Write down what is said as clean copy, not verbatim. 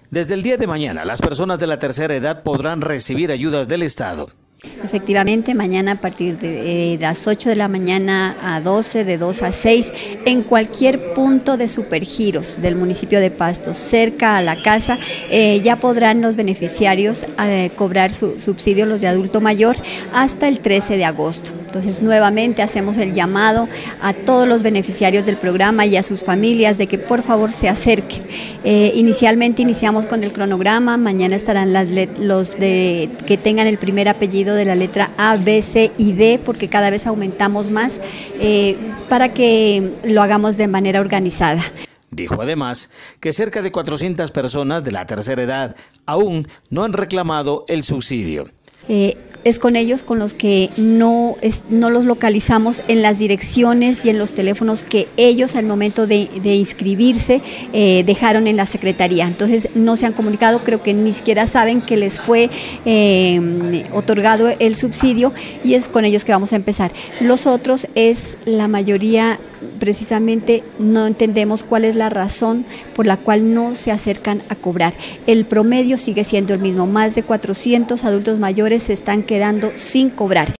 Desde el día de mañana, las personas de la tercera edad podrán recibir ayudas del Estado. Efectivamente, mañana a partir de las 8 de la mañana a 12, de 2 a 6, en cualquier punto de Supergiros del municipio de Pasto, cerca a la casa, ya podrán los beneficiarios cobrar su subsidio, los de adulto mayor, hasta el 13 de agosto. Entonces, nuevamente hacemos el llamado a todos los beneficiarios del programa y a sus familias de que por favor se acerquen. Inicialmente iniciamos con el cronograma, mañana estarán los que tengan el primer apellido de la letra A, B, C y D, porque cada vez aumentamos más, para que lo hagamos de manera organizada. Dijo además que cerca de 400 personas de la tercera edad aún no han reclamado el subsidio. Es con ellos con los que no los localizamos en las direcciones y en los teléfonos que ellos al momento de inscribirse dejaron en la Secretaría. Entonces no se han comunicado, creo que ni siquiera saben que les fue otorgado el subsidio, y es con ellos que vamos a empezar. Los otros es la mayoría, precisamente no entendemos cuál es la razón por la cual no se acercan a cobrar. El promedio sigue siendo el mismo, más de 400 adultos mayores se están quedando sin cobrar.